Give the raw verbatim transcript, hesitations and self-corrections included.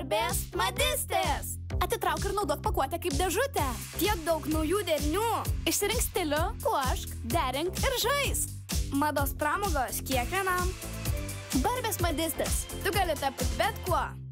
Barbės madistės. Atitrauk ir naudok pakuotę kaip dėžutę. Tiek daug naujų derinių. Išsirink stilių, puošk, derink ir žaisk. Mados pramogos kiekvienam. Barbės madistės. Tu gali tapti bet kuo.